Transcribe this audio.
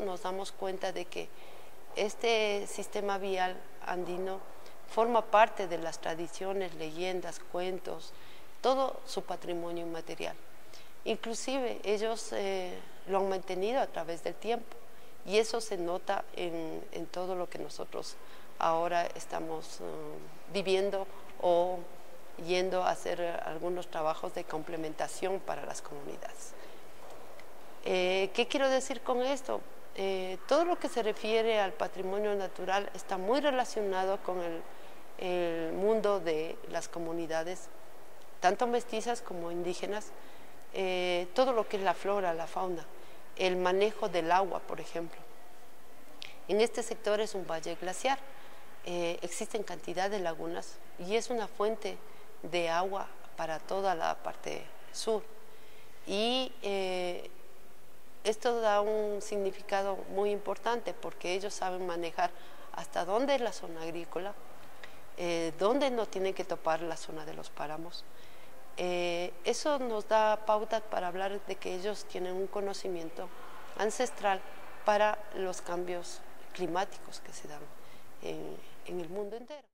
nos damos cuenta de que este sistema vial andino forma parte de las tradiciones, leyendas, cuentos, todo su patrimonio inmaterial. Inclusive ellos lo han mantenido a través del tiempo y eso se nota en todo lo que nosotros ahora estamos viviendo o yendo a hacer algunos trabajos de complementación para las comunidades. ¿Qué quiero decir con esto? Todo lo que se refiere al patrimonio natural está muy relacionado con el mundo de las comunidades, tanto mestizas como indígenas, todo lo que es la flora, la fauna, el manejo del agua, por ejemplo. En este sector es un valle glaciar, existen cantidad de lagunas y es una fuente de agua para toda la parte sur. Y esto da un significado muy importante porque ellos saben manejar hasta dónde es la zona agrícola, dónde no tienen que topar la zona de los páramos. Eso nos da pautas para hablar de que ellos tienen un conocimiento ancestral para los cambios climáticos que se dan en el mundo entero.